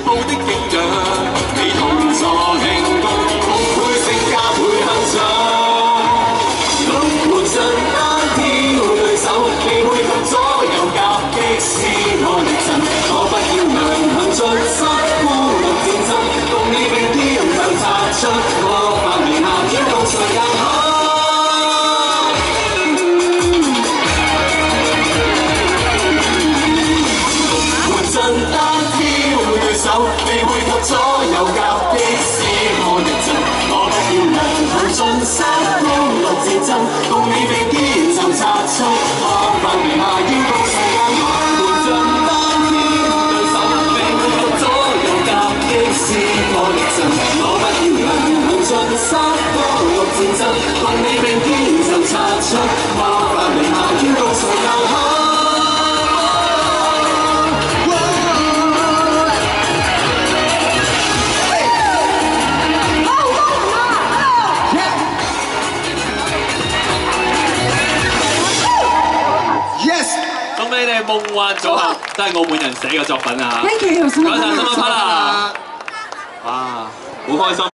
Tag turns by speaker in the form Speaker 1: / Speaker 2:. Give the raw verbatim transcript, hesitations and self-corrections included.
Speaker 1: 怖的景象，你同坐慶功，功倍升加倍鏗鏘。龍門陣單挑對手，你配合左右夾擊使我力盡，我不要強行進失孤獨戰爭，共你並肩就擦出我發明下挑動誰更好。 你配合左右夾擊使我力盡，我不要良好進失孤獨戰爭，共你並肩就擦出我發明下要共誰更好。門盡單挑對手，你配合左右夾擊使我力盡，我不要良好進失孤獨戰爭，共你並肩就擦出我發明下要共誰更好。
Speaker 2: 送俾你哋夢幻組合，都係澳門人寫嘅作品啊！
Speaker 3: Thank you，
Speaker 2: 多謝新聞拍啦！哇，好開心。